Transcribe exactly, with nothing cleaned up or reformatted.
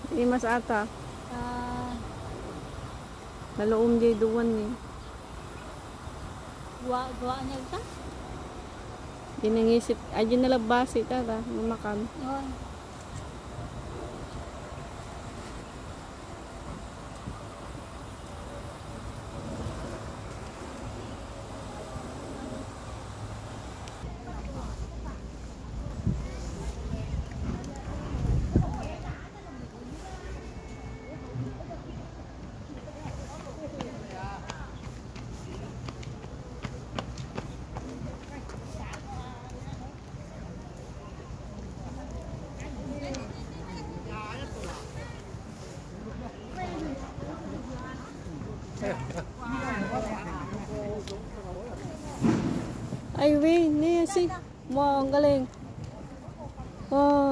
Imas ata. Ah, Naloom di duwan ni. gawa-gawa niya ito? Ginangisip. Ay, nalabasi tata. Mamakan. Yun. Ay, wait. Niya si. Wow, ang galing. Wow.